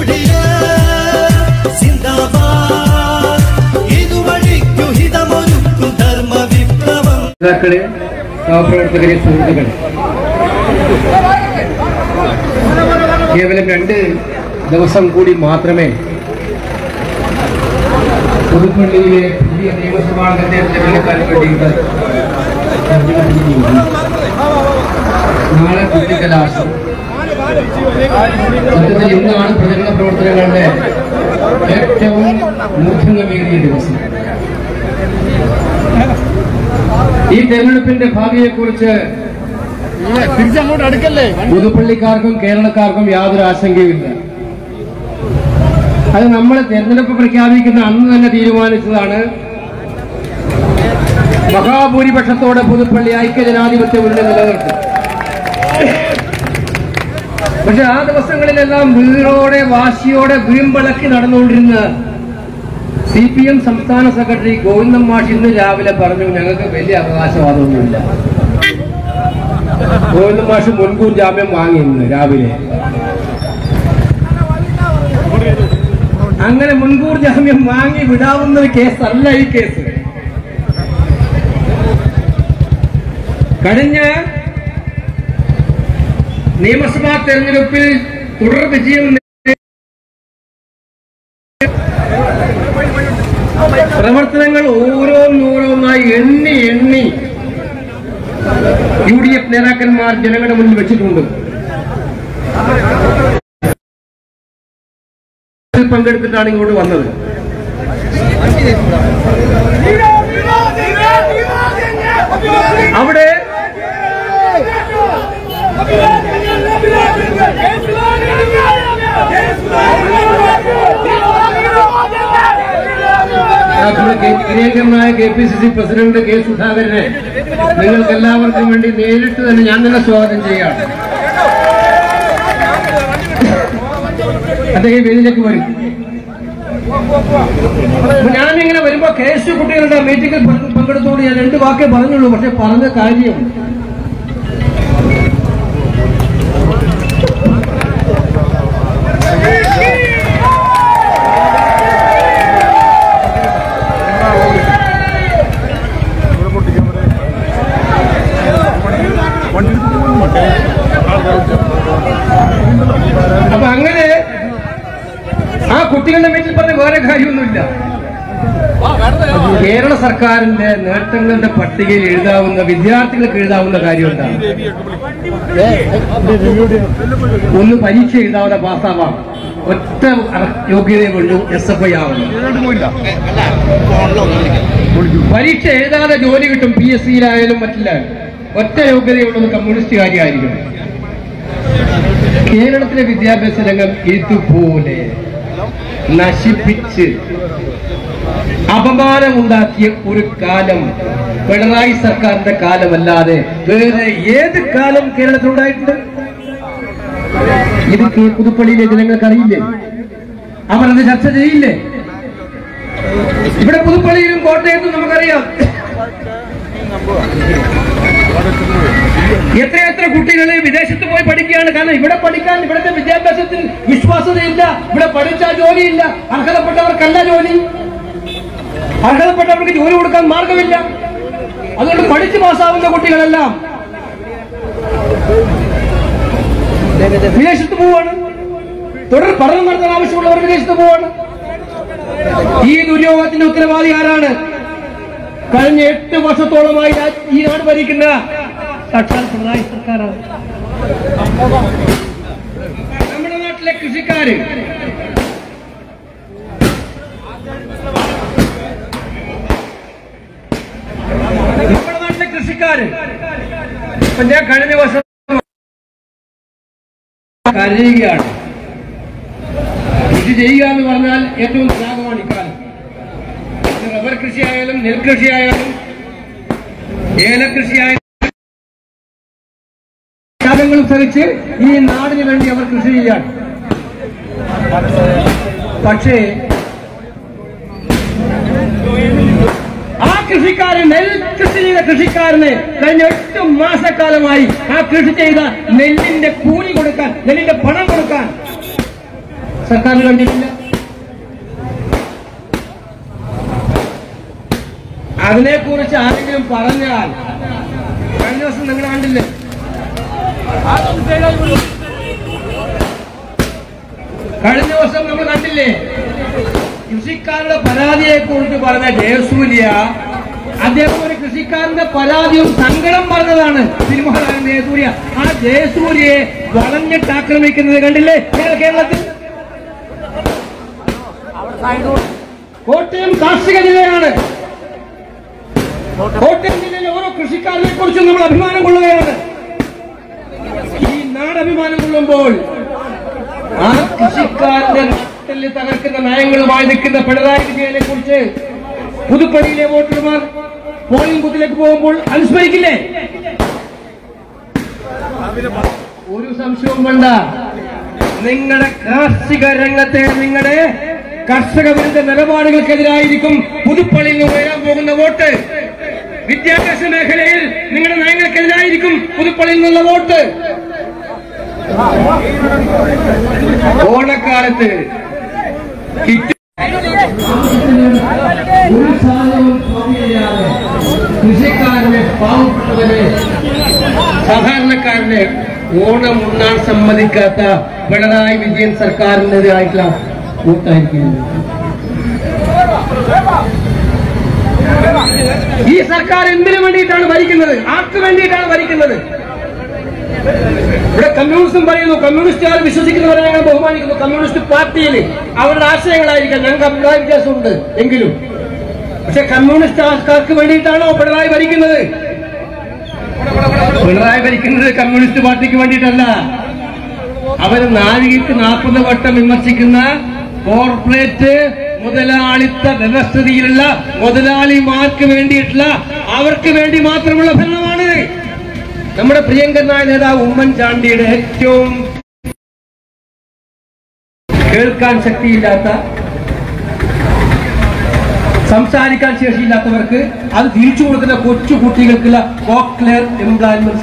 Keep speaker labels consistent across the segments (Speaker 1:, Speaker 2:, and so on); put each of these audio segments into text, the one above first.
Speaker 1: സഹപ്രവർത്തകരെ സുഹൃത്തുക്കൾ കേവലം 2 ദിവസം കൂടി മാത്രമേ പുതുപ്പള്ളിയിലെ പുതിയ നിയമസഭാ അംഗത്തെ തിരഞ്ഞെടുക്കാൻ വേണ്ടിയിട്ട് നാളെ കുട്ടിക്കലാശം സത്യത്തിൽ ഇന്നാണ് പ്രചരണ പ്രവർത്തനങ്ങളുടെ ഏറ്റവും മൂർധന്യമേറിയ ദിവസം. ഈ തെരഞ്ഞെടുപ്പിന്റെ ഭാവിയെക്കുറിച്ച് പുതുപ്പള്ളിക്കാർക്കും കേരളക്കാർക്കും യാതൊരു ആശങ്കയുമില്ല. അത് നമ്മൾ തെരഞ്ഞെടുപ്പ് പ്രഖ്യാപിക്കുന്ന അന്ന് തന്നെ തീരുമാനിച്ചതാണ്. മഹാഭൂരിപക്ഷത്തോടെ പുതുപ്പള്ളി ഐക്യജനാധിപത്യ മുന്നണി നിലനിർത്തും. പക്ഷെ ആ ദിവസങ്ങളിലെല്ലാം വീറോടെ വാശിയോടെ വീമ്പളക്കി നടന്നുകൊണ്ടിരുന്ന CPM സംസ്ഥാന സെക്രട്ടറി ഗോവിന്ദൻ മാഷ് ഇന്ന് രാവിലെ പറഞ്ഞു, ഞങ്ങൾക്ക് വലിയ അവകാശവാദമൊന്നുമില്ല. ഗോവിന്ദൻ മാഷ് മുൻകൂർ ജാമ്യം വാങ്ങി ഇന്ന് രാവിലെ. അങ്ങനെ മുൻകൂർ ജാമ്യം വാങ്ങി വിടാവുന്ന ഒരു കേസല്ല ഈ കേസ്. കഴിഞ്ഞ നിയമസഭാ തെരഞ്ഞെടുപ്പിൽ തുടർ വിജയം പ്രവർത്തനങ്ങൾ ഓരോന്നോരോന്നായി എണ്ണി UDF നേതാക്കന്മാർ ജനങ്ങളുടെ മുന്നിൽ വെച്ചിട്ടുണ്ട്. പങ്കെടുത്തിട്ടാണ് ഇങ്ങോട്ട് വന്നത്. അവിടെ പ്രിയങ്കരനായ KPCC പ്രസിഡന്റ് K. സുധാകരനെ നിങ്ങൾക്ക് എല്ലാവർക്കും വേണ്ടി നേരിട്ട് തന്നെ ഞാൻ തന്നെ സ്വാഗതം ചെയ്യുകയാണ്. അദ്ദേഹം വേദിയിലേക്ക് വരും. ഞാനിങ്ങനെ വരുമ്പോ KSU കുട്ടികളുടെ മീറ്റിംഗിൽ പങ്കെടുത്തുകൊണ്ട് ഞാൻ 2 വാക്കേ പറഞ്ഞുള്ളൂ. പക്ഷെ പറഞ്ഞ കാര്യം അപ്പൊ അങ്ങനെ ആ കുട്ടികളുടെ വീട്ടിൽ പറഞ്ഞ വേറെ കാര്യമൊന്നുമില്ല. കേരള സർക്കാരിന്റെ നേട്ടങ്ങളുടെ പട്ടികയിൽ എഴുതാവുന്ന വിദ്യാർത്ഥികൾക്ക് എഴുതാവുന്ന കാര്യം എന്താണ്? ഒന്ന് പരീക്ഷ എഴുതാവുന്ന പാസ്സാവാം. ഒറ്റ യോഗ്യതയെ വേണ്ടു SFI ആവുന്നു. പരീക്ഷ എഴുതാതെ ജോലി കിട്ടും. PSCയിലായാലും മറ്റില്ലായാലും ഒറ്റ യോഗ്യതയുള്ളത് കമ്മ്യൂണിസ്റ്റുകാരിയായിരിക്കും. കേരളത്തിലെ വിദ്യാഭ്യാസ രംഗം ഇതുപോലെ നശിപ്പിച്ച് അപമാനമുണ്ടാക്കിയ ഒരു കാലം പിണറായി സർക്കാരിന്റെ കാലമല്ലാതെ വേറെ ഏത് കാലം കേരളത്തിലുണ്ടായിട്ടുണ്ട്? ഇത് പുതുപ്പള്ളിയിലെ ജനങ്ങൾക്ക് അറിയില്ലേ? അവരത് ചർച്ച ചെയ്യില്ലേ? ഇവിടെ പുതുപ്പള്ളിയിലും കോട്ടയത്തും നമുക്കറിയാം എത്രയെത്ര കുട്ടികൾ വിദേശത്ത് പോയി പഠിക്കുകയാണ്. കാരണം ഇവിടെ പഠിക്കാൻ ഇവിടുത്തെ വിദ്യാഭ്യാസത്തിൽ വിശ്വാസതയില്ല. ഇവിടെ പഠിച്ചാൽ ജോലിയില്ല. അർഹതപ്പെട്ടവർക്കല്ല ജോലി. അർഹതപ്പെട്ടവർക്ക് ജോലി കൊടുക്കാൻ മാർഗമില്ല. അതുകൊണ്ട് പഠിച്ചു പാസ്സാവുന്ന കുട്ടികളെല്ലാം വിദേശത്ത് പോവാണ്. തുടർ പഠനം നടത്താൻ ആവശ്യമുള്ളവർ വിദേശത്ത് പോവാണ്. ഈ ദുര്യോഗത്തിന്റെ ഉത്തരവാദി ആരാണ്? കഴിഞ്ഞ 8 വർഷത്തോളമായി ഈ നാട് ഭരിക്കുന്ന സാക്ഷാൽ പിണറായി സർക്കാരാണ്. നമ്മുടെ നാട്ടിലെ കൃഷിക്കാര് ഇപ്പൊ ഞാൻ കഴിഞ്ഞ വർഷം കരയുകയാണ്. കൃഷി ചെയ്യുക എന്ന് പറഞ്ഞാൽ ഏറ്റവും ത്യാഗമാണ് ഇക്കാലം. റബ്ബർ കൃഷിയായാലും നെൽകൃഷിയായാലും ഏലകൃഷിയായാലും ത്യാഗങ്ങൾ സഹിച്ച് ഈ നാടിന് വേണ്ടി അവർ കൃഷി ചെയ്യാണ്. പക്ഷേ ആ കൃഷിക്കാരൻ നെൽകൃഷി ചെയ്ത കൃഷിക്കാരന് കഴിഞ്ഞ 8 മാസക്കാലമായി ആ കൃഷി ചെയ്ത നെല്ലിന്റെ കൂലി കൊടുക്കാൻ, നെല്ലിന്റെ പണം കൊടുക്കാൻ സർക്കാരിന് കണ്ടിട്ടില്ല. അതിനെക്കുറിച്ച് ആരെങ്കിലും പറഞ്ഞാൽ കഴിഞ്ഞ ദിവസം നിങ്ങൾ കണ്ടില്ലേ, കഴിഞ്ഞ ദിവസം നമ്മൾ കണ്ടില്ലേ കൃഷിക്കാരുടെ പരാതിയെ കുറിച്ച് പറഞ്ഞ ജയസൂര്യ, അദ്ദേഹം ഒരു കൃഷിക്കാരന്റെ പരാതിയും സങ്കടം പറഞ്ഞതാണ് സിനിമാതാരൻ ജയസൂര്യ. ആ ജയസൂര്യയെ വളഞ്ഞിട്ട് ആക്രമിക്കുന്നത് കണ്ടില്ലേ കേരളത്തിൽ. കോട്ടയം കാർഷിക ജില്ലയാണ്. കോട്ടയം ജില്ലയിലെ ഓരോ കൃഷിക്കാരനെ കുറിച്ചും നമ്മൾ അഭിമാനം കൊള്ളുകയാണ്. ഈ നാടഭിമാനം കൊള്ളുമ്പോൾ ആ കൃഷിക്കാരന്റെ നാട്ടിൽ തകർക്കുന്ന നയങ്ങളുമായി നിൽക്കുന്ന പിണറായി വിജയനെ കുറിച്ച് പുതുപ്പള്ളിയിലെ വോട്ടർമാർ പോളിംഗ് ബൂത്തിലേക്ക് പോകുമ്പോൾ അനുസ്മരിക്കില്ലേ? ഒരു സംശയവും വേണ്ട, നിങ്ങളുടെ കാർഷിക രംഗത്തെ നിങ്ങളുടെ കർഷക വിരുദ്ധ നിലപാടുകൾക്കെതിരായിരിക്കും പുതുപ്പള്ളിയിൽ നിന്ന് ഉയരാൻ പോകുന്ന വോട്ട്. വിദ്യാഭ്യാസ മേഖലയിൽ നിങ്ങളുടെ നയങ്ങൾക്കെതിരായിരിക്കും പുതുപ്പള്ളിയിൽ നിന്നുള്ള വോട്ട്. ഓണക്കാലത്ത് ഒരു സാധനവും സ്വാധീനിക്കാതെ കൃഷിക്കാരനെ, പാവപ്പെട്ടവരെ, സാധാരണക്കാരനെ ഓണം ഉണ്ണാൻ സമ്മതിക്കാത്ത പിണറായി വിജയൻ സർക്കാരിനെതിരായിട്ടുള്ള വോട്ടായിരിക്കും. ഈ സർക്കാർ എന്തിനു വേണ്ടിയിട്ടാണ് ഭരിക്കുന്നത്? ആർക്ക് വേണ്ടിയിട്ടാണ് ഭരിക്കുന്നത്? ഇവിടെ കമ്മ്യൂണിസം പറയുന്നു, കമ്മ്യൂണിസ്റ്റുകാർ വിശ്വസിക്കുന്നവരെ ഞങ്ങൾ ബഹുമാനിക്കുന്നു. കമ്മ്യൂണിസ്റ്റ് പാർട്ടിയിൽ അവരുടെ ആശയങ്ങളായിരിക്കാം, ഞങ്ങൾക്ക് അഭിപ്രായ വ്യത്യാസമുണ്ട് എങ്കിലും. പക്ഷെ കമ്മ്യൂണിസ്റ്റ് ആൾക്കാർക്ക് വേണ്ടിയിട്ടാണോ പിണറായി ഭരിക്കുന്നത്? പിണറായി ഭരിക്കുന്നത് കമ്മ്യൂണിസ്റ്റ് പാർട്ടിക്ക് വേണ്ടിയിട്ടല്ല. അവർ നാഴികയ്ക്ക് 40 വട്ടം വിമർശിക്കുന്ന കോർപ്പറേറ്റ് മുതലാളിത്ത വ്യവസ്ഥിതിയിലുള്ള മുതലാളിമാർക്ക് വേണ്ടിയിട്ടുള്ള, അവർക്ക് വേണ്ടി മാത്രമുള്ള ഭരണമാണ്. നമ്മുടെ പ്രിയങ്കരനായ നേതാവ് ഉമ്മൻചാണ്ടിയുടെ ഏറ്റവും കേൾക്കാൻ ശക്തിയില്ലാത്ത, സംസാരിക്കാൻ ശേഷിയില്ലാത്തവർക്ക് അത് തിരിച്ചു കൊടുക്കുന്ന കൊച്ചു കുട്ടികൾക്കുള്ള കോക്ലിയർ ഇംപ്ലാന്റ്മെന്റ്.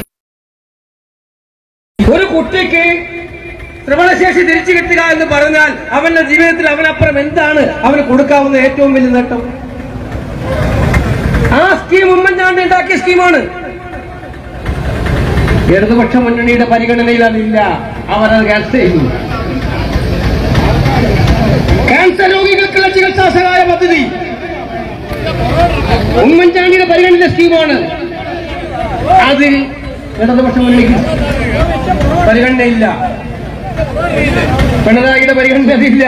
Speaker 1: ഒരു കുട്ടിക്ക് ശ്രവണശേഷി തിരിച്ചു കിട്ടുക എന്ന് പറഞ്ഞാൽ അവന്റെ ജീവിതത്തിൽ അവനപ്പുറം എന്താണ് അവന് കൊടുക്കാവുന്ന ഏറ്റവും വലിയ നേട്ടം? ആ സ്കീം ഉമ്മൻചാണ്ടി ഉണ്ടാക്കിയ സ്കീമാണ്. ഇടതുപക്ഷ മുന്നണിയുടെ പരിഗണനയിൽ അതില്ല, അവരത് ക്യാൻസൽ ചെയ്തു. ക്യാൻസർ രോഗികൾക്കുള്ള ചികിത്സാ സഹായ പദ്ധതി ഉമ്മൻചാണ്ടിയുടെ പരിഗണനയിലെ സ്കീമാണ്. അത് ഇടതുപക്ഷ മുന്നണിക്ക് പരിഗണനയില്ല, പിണറായിയുടെ പരിഗണനയില്ല.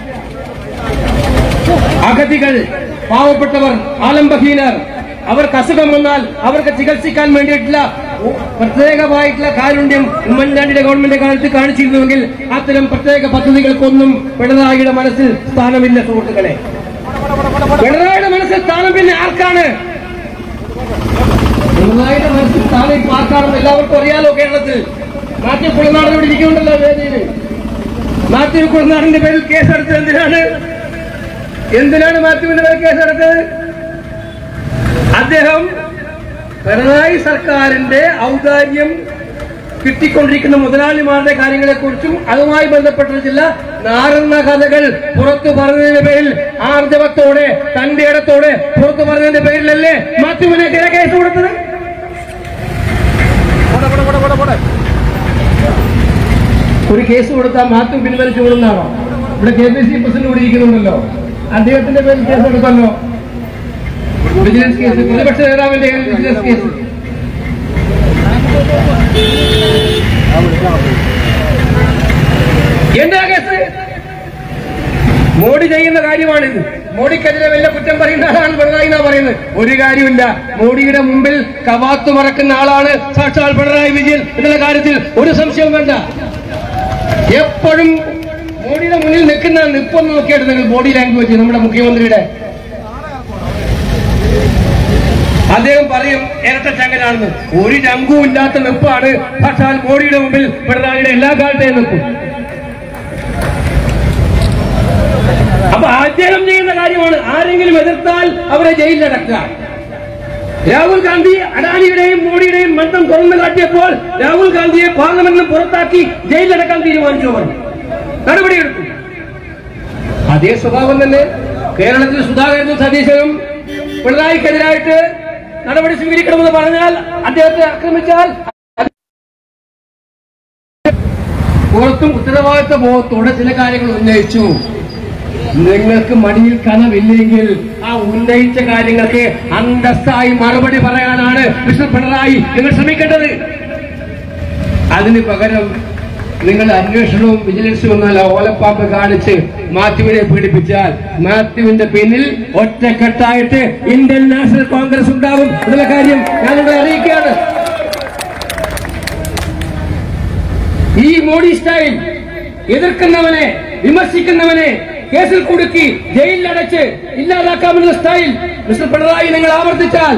Speaker 1: അഗതികൾ, പാവപ്പെട്ടവർ, ആലംബഹീനർ, അവർക്ക് അസുഖം വന്നാൽ അവർക്ക് ചികിത്സിക്കാൻ വേണ്ടിയിട്ടുള്ള പ്രത്യേകമായിട്ടുള്ള കാരുണ്യം ഉമ്മൻചാണ്ടിയുടെ ഗവൺമെന്റ് കാലത്ത് കാണിച്ചിരുന്നുവെങ്കിൽ അത്തരം പ്രത്യേക പദ്ധതികൾക്കൊന്നും പിണറായിയുടെ മനസ്സിൽ സ്ഥാനമില്ല. സുഹൃത്തുക്കളെ, പിണറായിയുടെ മനസ്സിൽ സ്ഥാനം പിന്നെ ആർക്കാണ്? പിണറായിയുടെ മനസ്സിൽ സ്ഥാനം ഇപ്പൊ ആർക്കാണെന്ന് എല്ലാവർക്കും അറിയാലോ. കേരളത്തിൽ മാത്യു കുളനാടനോട് ഇരിക്കുന്നുണ്ടല്ലോ വേദിയിൽ. മാത്യു കുളനാടിന്റെ പേരിൽ കേസെടുത്തത് എന്തിനാണ് മാത്യുവിന്റെ പേരിൽ കേസെടുത്തത്? അദ്ദേഹം പിണറായി സർക്കാരിന്റെ ഔദാര്യം കിട്ടിക്കൊണ്ടിരിക്കുന്ന മുതലാളിമാരുടെ കാര്യങ്ങളെക്കുറിച്ചും അതുമായി ബന്ധപ്പെട്ട ചില നാറുന്ന കഥകൾ പുറത്തു പറഞ്ഞതിന്റെ പേരിൽ ആർജവത്തോടെ, തന്റെ ഇടത്തോടെ പുറത്തു പറഞ്ഞതിന്റെ പേരിലല്ലേ മാത്യുവിനെതിരെ കേസ് കൊടുത്തത്? ഒരു കേസ് കൊടുത്താൽ മാത്യു പിൻവലിച്ചു കൊടുന്നാണോ? ഇവിടെ KPC പ്രസിഡന്റ് കൂടി ഇരിക്കുന്നുണ്ടല്ലോ, അദ്ദേഹത്തിന്റെ പേരിൽ കേസ് കൊടുത്തല്ലോ. വിജിലൻസ് കേസ്, പ്രതിപക്ഷ നേതാവിന്റെ വിജിലൻസ് കേസ്. എന്താ കേസ്? മോഡി ചെയ്യുന്ന കാര്യമാണിത്. മോഡിക്കെതിരെ വല്ല കുറ്റം പറയുന്ന ആളാണ് പിണറായി എന്നാ പറയുന്നത്. ഒരു കാര്യമില്ല, മോഡിയുടെ മുമ്പിൽ കവാത്തു മറക്കുന്ന ആളാണ് സാക്ഷാൽ പിണറായി വിജയൻ എന്നുള്ള കാര്യത്തിൽ ഒരു സംശയവും വേണ്ട. എപ്പോഴും മോഡിയുടെ മുന്നിൽ നിൽക്കുന്ന നിപ്പൊന്ന് നോക്കിയിട്ട് നിങ്ങൾ ബോഡി ലാംഗ്വേജ് നമ്മുടെ മുഖ്യമന്ത്രിയുടെ, അദ്ദേഹം പറയും ഇരട്ടച്ചങ്കനാണെന്ന്. ഒരു ചങ്കും ഇല്ലാത്ത നിപ്പാണ് സാക്ഷാൽ മോഡിയുടെ മുമ്പിൽ പിണറായിയുടെ എല്ലാ കാലത്തെയും നിൽക്കും. അപ്പൊ അദ്ദേഹം ചെയ്യുന്ന കാര്യമാണ്. ആരെങ്കിലും എതിർത്താൽ അവരെ ജയിലിലടക്കുക. രാഹുൽ ഗാന്ധി അഡാനിയുടെയും മോഡിയുടെയും ബന്ധം തുറന്നു കാട്ടിയപ്പോൾ രാഹുൽ ഗാന്ധിയെ പാർലമെന്റിൽ പുറത്താക്കി ജയിലിലടക്കാൻ തീരുമാനിച്ചു. അവർ നടപടിയെടുത്തു. അതേ സ്വഭാവം തന്നെ കേരളത്തിൽ സുധാകരനും സതീശനും പിണറായിക്കെതിരായിട്ട് നടപടി സ്വീകരിക്കണമെന്ന് പറഞ്ഞാൽ, അദ്ദേഹത്തെ ആക്രമിച്ചാൽ പുറത്തും ഉത്തരവാദിത്ത ബോധത്തോടെ ചില കാര്യങ്ങൾ ഉന്നയിച്ചു. നിങ്ങൾക്ക് മടിയിൽ കനമില്ലെങ്കിൽ ആ ഉന്നയിച്ച കാര്യങ്ങൾക്ക് അന്തസ്സായി മറുപടി പറയാനാണ് മിസ്റ്റർ പിണറായി നിങ്ങൾ ശ്രമിക്കേണ്ടത്. അതിന് പകരം നിങ്ങൾ അന്വേഷണവും വിജിലൻസും എന്നാൽ ഓലപ്പാമ്പ് കാണിച്ച് മാത്യുവിനെ പീഡിപ്പിച്ചാൽ മാത്യുവിന്റെ പിന്നിൽ ഒറ്റക്കെട്ടായിട്ട് ഇന്ത്യൻ നാഷണൽ കോൺഗ്രസ് ഉണ്ടാവും എന്നുള്ള കാര്യം ഞാനിവിടെ അറിയിക്കുകയാണ്. ഈ മോഡി സ്റ്റൈൽ എതിർക്കുന്നവനെ വിമർശിക്കുന്നവനെ കേസിൽ കുടുക്കി ജയിലിലടച്ച് ഇല്ലാതാക്കാമെന്ന സ്റ്റൈൽ മിസ്റ്റർ പിണറായി നിങ്ങൾ ആവർത്തിച്ചാൽ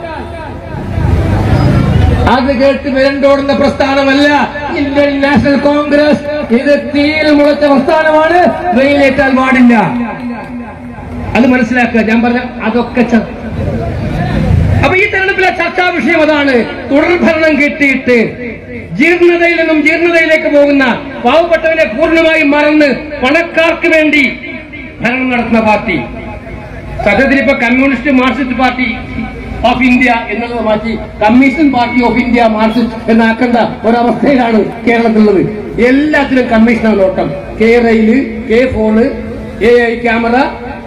Speaker 1: അത് കേട്ട് വിരണ്ടോടുന്ന പ്രസ്ഥാനമല്ല ഇന്ത്യൻ നാഷണൽ കോൺഗ്രസ്. ഇത് തീയിൽ മുളച്ച പ്രസ്ഥാനമാണ്. വെയിലേറ്റാൽ പാടില്ല. അത് മനസ്സിലാക്കുക. ഞാൻ പറഞ്ഞ അതൊക്കെ അപ്പൊ ഈ തെരഞ്ഞെടുപ്പിലെ ചർച്ചാ വിഷയം അതാണ്. തുടർ ഭരണം കിട്ടിയിട്ട് ജീർണതയിൽ നിന്നും ജീർണതയിലേക്ക് പോകുന്ന പാവപ്പെട്ടവനെ പൂർണ്ണമായി മറന്ന് പണക്കാർക്ക് വേണ്ടി ഭരണം നടത്തുന്ന പാർട്ടി. സത്യത്തിൽ ഇപ്പൊ communist Marxist party of India എന്നുള്ളത് മാറ്റി commission party of India Marxist എന്നാക്കേണ്ട ഒരവസ്ഥയിലാണ് കേരളത്തിലുള്ളത്. എല്ലാത്തിനും കമ്മീഷനാണ് നോട്ടം. K rail, K phone, AI camera,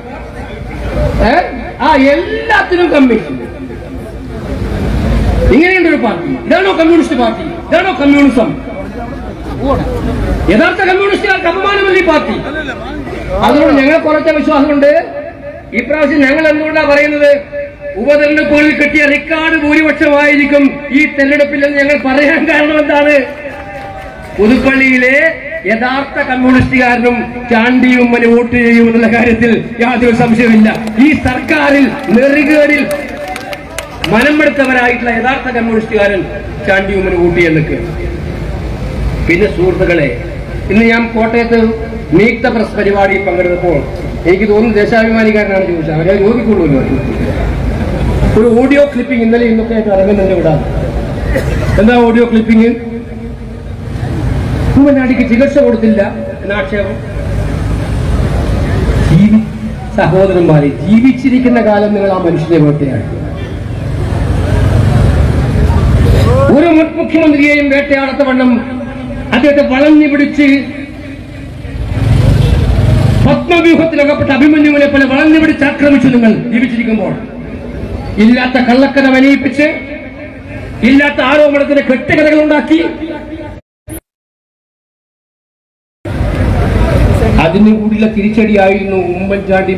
Speaker 1: എല്ലാത്തിനും കമ്മീഷൻ. ഇങ്ങനെയുണ്ടൊരു പാർട്ടി. ഇതാണോ കമ്മ്യൂണിസ്റ്റ് പാർട്ടി? ഇതാണോ കമ്മ്യൂണിസം? യഥാർത്ഥ കമ്മ്യൂണിസ്റ്റുകാർക്ക് അപമാനമല്ല ഈ പാർട്ടി. അതുകൊണ്ട് ഞങ്ങൾ കുറച്ച വിശ്വാസമുണ്ട്. ഇപ്രാവശ്യം ഞങ്ങൾ എന്തുകൊണ്ടാണ് പറയുന്നത്, ഉപതെരഞ്ഞെടുപ്പുകളിൽ കിട്ടിയ റെക്കോർഡ് ഭൂരിപക്ഷമായിരിക്കും ഈ തെരഞ്ഞെടുപ്പിലെന്ന് ഞങ്ങൾ പറയാൻ കാരണം എന്താണ്? പുതുപ്പള്ളിയിലെ യഥാർത്ഥ കമ്മ്യൂണിസ്റ്റുകാരനും ചാണ്ടിയുമ്മന് വോട്ട് ചെയ്യുമെന്നുള്ള കാര്യത്തിൽ യാതൊരു സംശയമില്ല. ഈ സർക്കാരിൽ നെറികേടിൽ മനമെടുത്തവരായിട്ടുള്ള യഥാർത്ഥ കമ്മ്യൂണിസ്റ്റുകാരൻ ചാണ്ടിയുമ്മന് വോട്ട് ചെയ്യാൻ നിൽക്കുക. പിന്നെ സുഹൃത്തുക്കളെ, ഇന്ന് ഞാൻ കോട്ടയത്ത് മീറ്റ് ദ പ്രസ് പരിപാടിയിൽ പങ്കെടുത്തപ്പോൾ എനിക്ക് തോന്നുന്നു ദേശാഭിമാനിക്കാരനാണ് ചോദിച്ചത്. അവരെ ചോദിക്കുള്ളൂ. ഒരു ഓഡിയോ ക്ലിപ്പിംഗ് ഇന്നലെ ഇന്നൊക്കെ ആയിട്ട് ഇറങ്ങുന്നതിന്റെ ഇവിടെ. എന്താ ഓഡിയോ ക്ലിപ്പിംഗ്? ഉമ്മൻചാണ്ടിക്ക് ചികിത്സ കൊടുത്തില്ല എന്നാക്ഷേപം. സഹോദരന്മാരെ, ജീവിച്ചിരിക്കുന്ന കാലം നിങ്ങൾ ആ മനുഷ്യനെ വേട്ടയാണ്. ഒരു മുൻ മുഖ്യമന്ത്രിയെയും വേട്ടയാടത്ത വണ്ണം അദ്ദേഹത്തെ വളഞ്ഞു പിടിച്ച് പത്മവ്യൂഹത്തിലകപ്പെട്ട അഭിമന്യുവിനെ പോലെ വളഞ്ഞു പിടിച്ച് ആക്രമിച്ചു നിങ്ങൾ ജീവിച്ചിരിക്കുമ്പോൾ. ഇല്ലാത്ത കള്ളക്കഥ വനയിപ്പിച്ച്, ഇല്ലാത്ത ആരോപണത്തിന് കെട്ടുകഥകൾ ഉണ്ടാക്കി, അതിനു കൂടിയുള്ള തിരിച്ചടിയായിരുന്നു ഉമ്മൻചാണ്ടി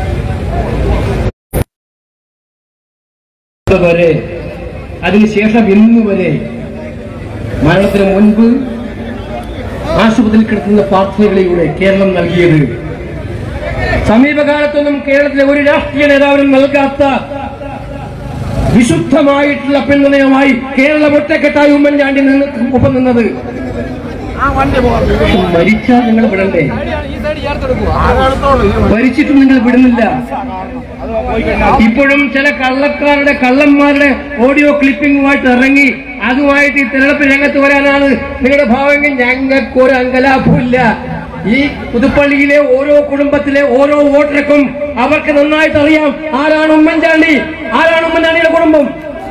Speaker 1: വരെ, അതിനുശേഷം ഇന്നുവരെ മരണത്തിന് മുൻപ് ആശുപത്രിയിൽ കിടക്കുന്ന പ്രാർത്ഥനകളിലൂടെ കേരളം നൽകിയത്. സമീപകാലത്തൊന്നും കേരളത്തിലെ ഒരു രാഷ്ട്രീയ നേതാവിനും നൽകാത്ത വിശുദ്ധമായിട്ടുള്ള പിന്തുണയുമായി കേരളം ഒറ്റക്കെട്ടായി ഉമ്മൻചാണ്ടി ഒപ്പം നിന്നത്. മരിച്ചാൽ നിങ്ങൾ വിടണ്ടേ? മരിച്ചിട്ടും നിങ്ങൾ വിടുന്നില്ല. ഇപ്പോഴും ചില കള്ളന്മാരുടെ ഓഡിയോ ക്ലിപ്പിംഗുമായിട്ട് ഇറങ്ങി അതുമായിട്ട് ഈ തെരഞ്ഞെടുപ്പ് രംഗത്ത് വരാനാണ് നിങ്ങളുടെ ഭാവമെങ്കിൽ ഞങ്ങൾക്കൊരു അങ്കലാഭമില്ല. ഈ പുതുപ്പള്ളിയിലെ ഓരോ കുടുംബത്തിലെ ഓരോ വോട്ടർക്കും അവർക്ക് നന്നായിട്ട് അറിയാം ആരാണ് ഉമ്മൻചാണ്ടി, ആരാണ് ഉമ്മൻചാണ്ടിയുടെ കുടുംബം.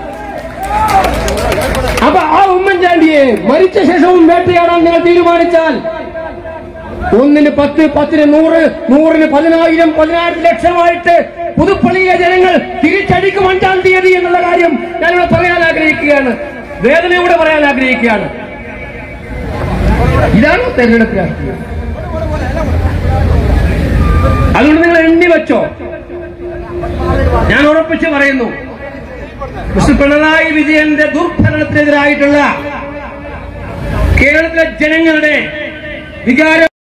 Speaker 1: അപ്പൊ ആ ഉമ്മൻചാണ്ടിയെ മരിച്ച ശേഷവും വേട്ടയാടാൻ നിങ്ങൾ തീരുമാനിച്ചാൽ 1-ന് 10, 10-ന് 100, 100-ന് 10,000, 10,000 ലക്ഷമായിട്ട് പുതുപ്പള്ളിയിലെ ജനങ്ങൾ തിരിച്ചടിക്കും 5-ാം തീയതി എന്നുള്ള കാര്യം ഞാനിവിടെ പറയാൻ ആഗ്രഹിക്കുകയാണ്. വേദനയോടെ പറയാൻ ആഗ്രഹിക്കുകയാണ്. ഇതാണോ തെരഞ്ഞെടുപ്പ് രാഷ്ട്രീയം? അതുകൊണ്ട് നിങ്ങൾ എണ്ണി വെച്ചോ. ഞാൻ ഉറപ്പിച്ച് പറയുന്നു, മിസ്റ്റർ പിണറായി വിജയന്റെ ദുർഭരണത്തിനെതിരായിട്ടുള്ള കേരളത്തിലെ ജനങ്ങളുടെ വികാരം